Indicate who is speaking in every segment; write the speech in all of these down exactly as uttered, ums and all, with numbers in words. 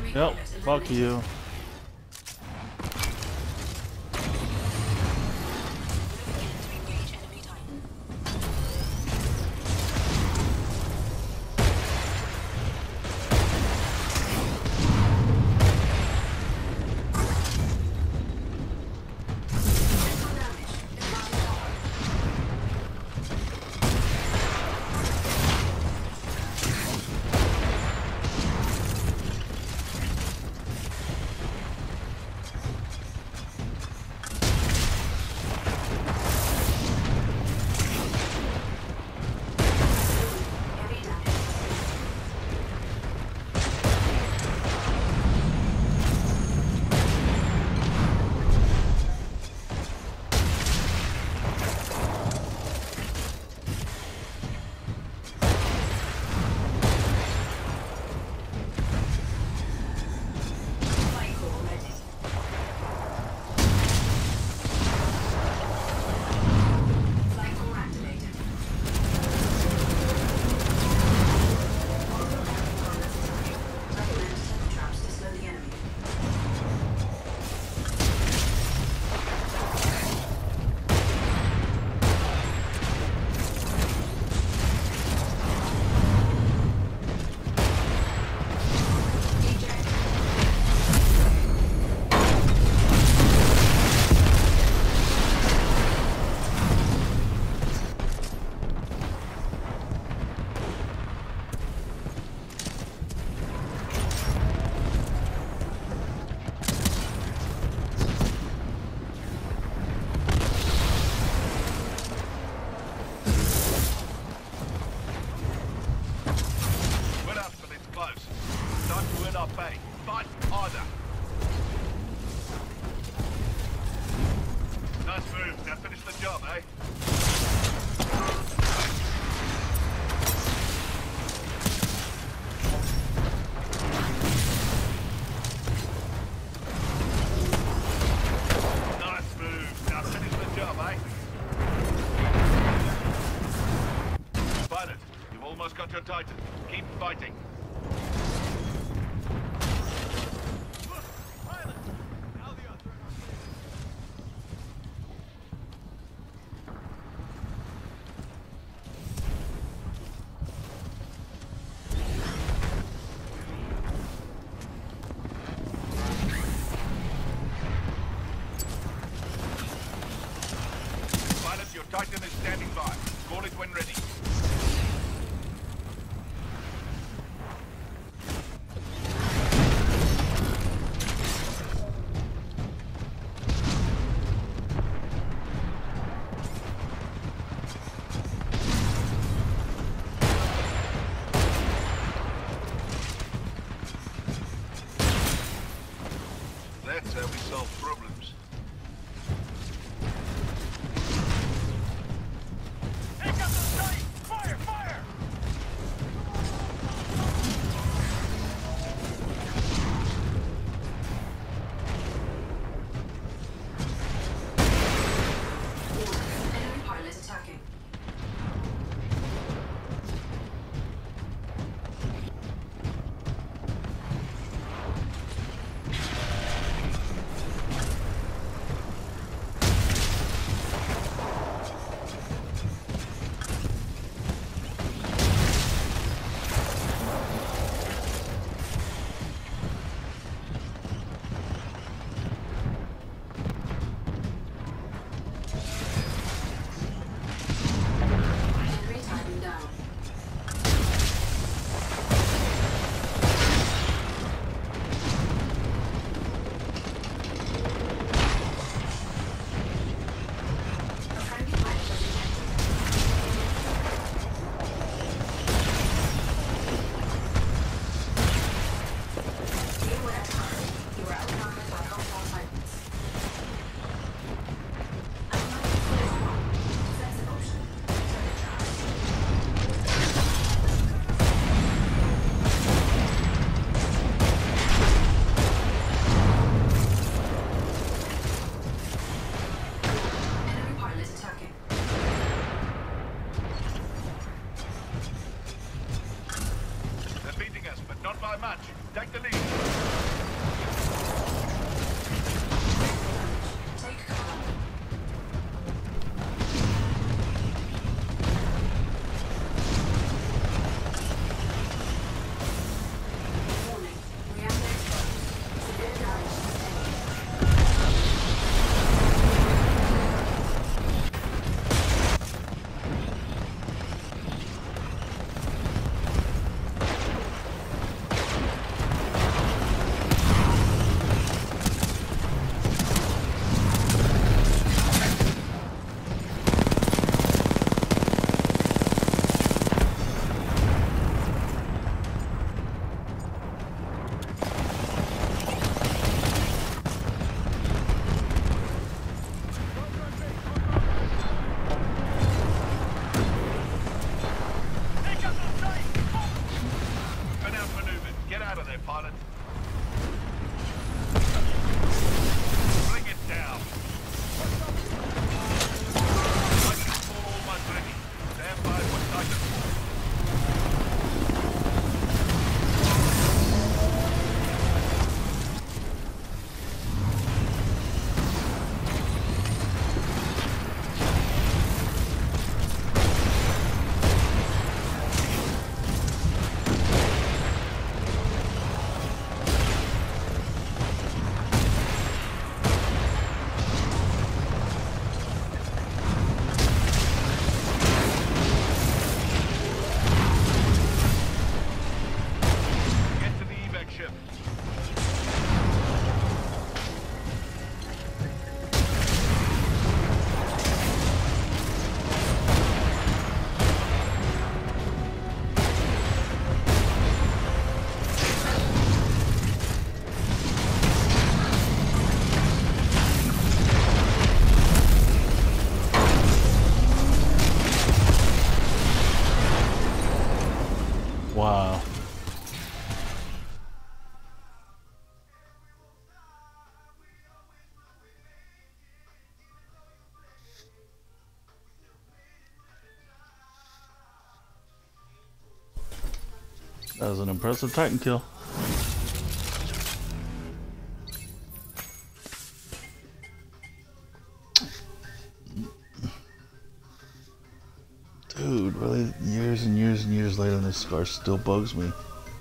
Speaker 1: Yep, fuck you.
Speaker 2: Got your Titan. Keep fighting. Pilot, your Titan is standing by. Call it when ready. That's how we solve problems. Take out the site! Fire! Fire!
Speaker 3: Enemy pilot attacking.
Speaker 2: Not by much. Take the lead. there, pilot. Bring it down. Titanfall almost ready. Stand by for Titanfall.
Speaker 1: Wow. That was an impressive Titan kill. Dude, really, years and years and years later, and this scar still bugs me.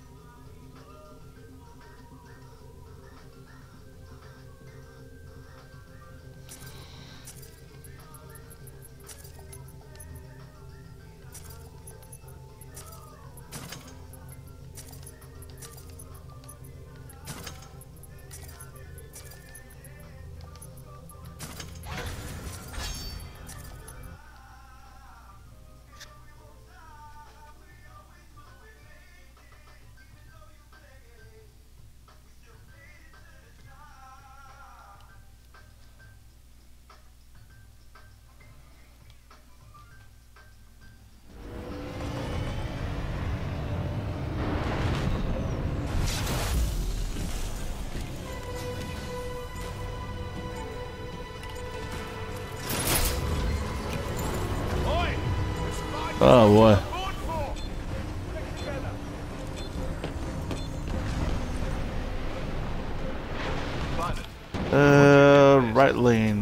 Speaker 1: Oh boy. Uh, right lane.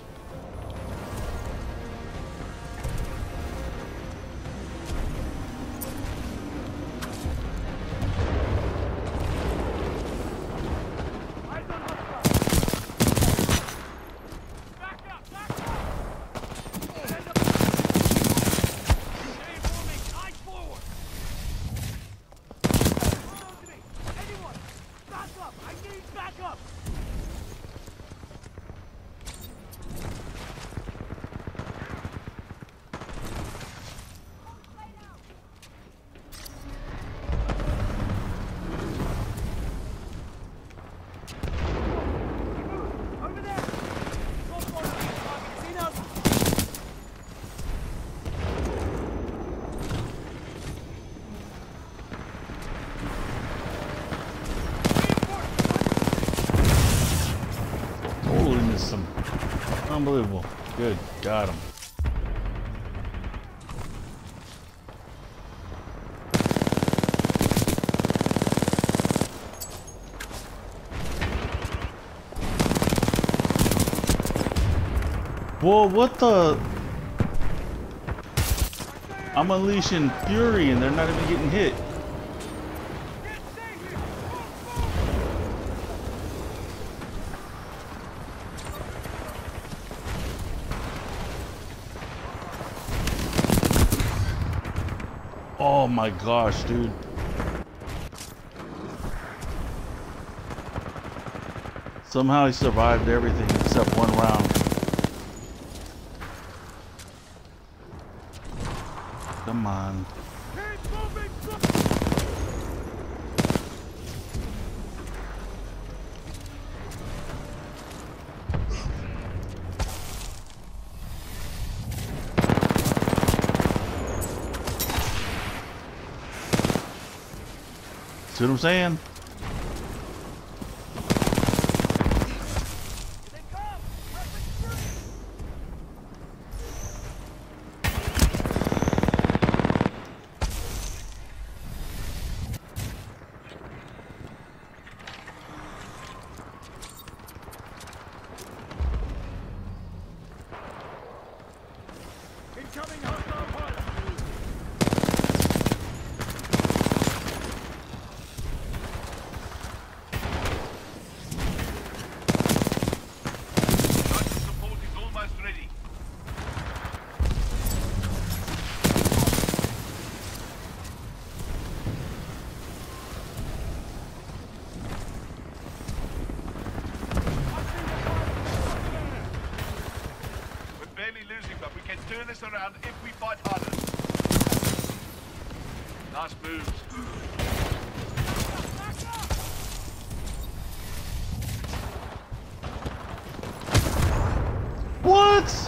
Speaker 1: Some unbelievable. Good, got him. Whoa, what the? I'm unleashing fury and they're not even getting hit. Oh my gosh, dude. Somehow he survived everything except one round. Come on. See what I'm saying?
Speaker 2: turn this around if we fight harder. Nice moves.
Speaker 1: What?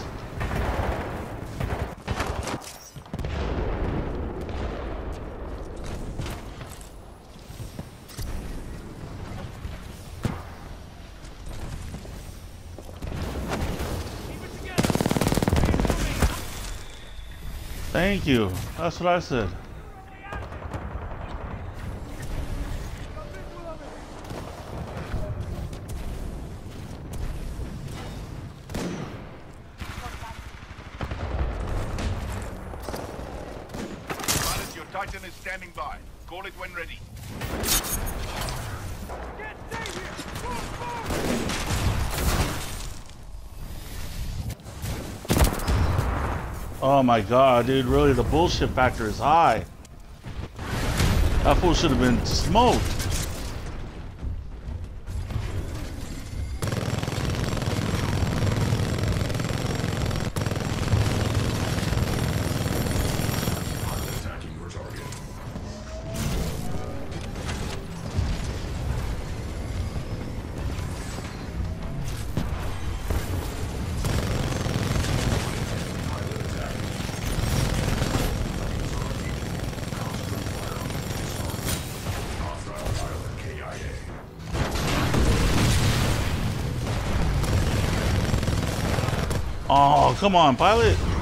Speaker 1: Thank you. That's what I said.
Speaker 2: Pilot, your Titan is standing by. Call it when ready.
Speaker 1: Oh my god, dude, really the bullshit factor is high. That fool should have been smoked.
Speaker 4: Attacking your target.
Speaker 1: Oh, come on, pilot.